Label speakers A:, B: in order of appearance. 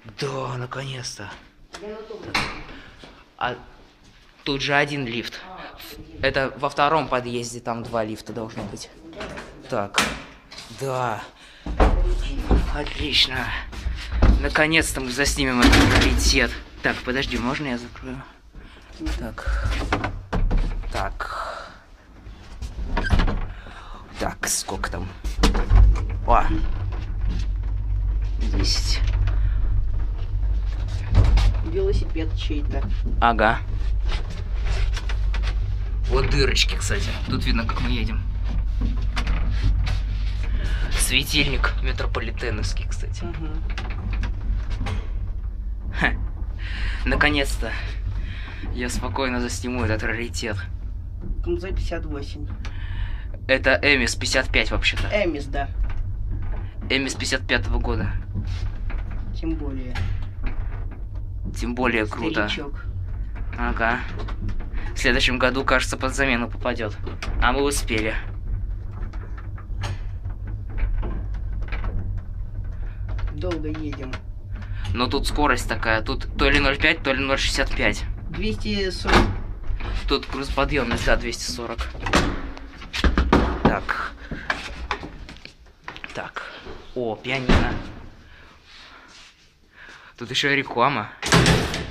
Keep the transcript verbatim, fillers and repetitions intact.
A: Да, наконец-то. А тут же один лифт. Это во втором подъезде, там два лифта должно быть. Так, да. Отлично. Наконец-то мы заснимем этот раритет. Так, подожди, можно я закрою? Так. Так. Так, сколько там? О! Десять.
B: Велосипед чей-то.
A: Ага. Вот дырочки, кстати. Тут видно, как мы едем. Светильник метрополитеновский, кстати.
B: Угу.
A: Наконец-то я спокойно засниму этот раритет.
B: эм зэ пятьдесят восемь.
A: Это Эмис пятьдесят пять вообще-то.
B: Эмис, да.
A: Эмис пятьдесят пятого года.
B: Тем более.
A: Тем более круто.
B: Старичок.
A: Ага. В следующем году, кажется, под замену попадет. А мы успели.
B: Долго едем.
A: Но тут скорость такая. Тут то ли ноль пять, то ли ноль шестьдесят пять.
B: двести сорок.
A: Тут грузоподъемность, да, двести сорок. Так. Так. О, пианино. Тут еще реклама.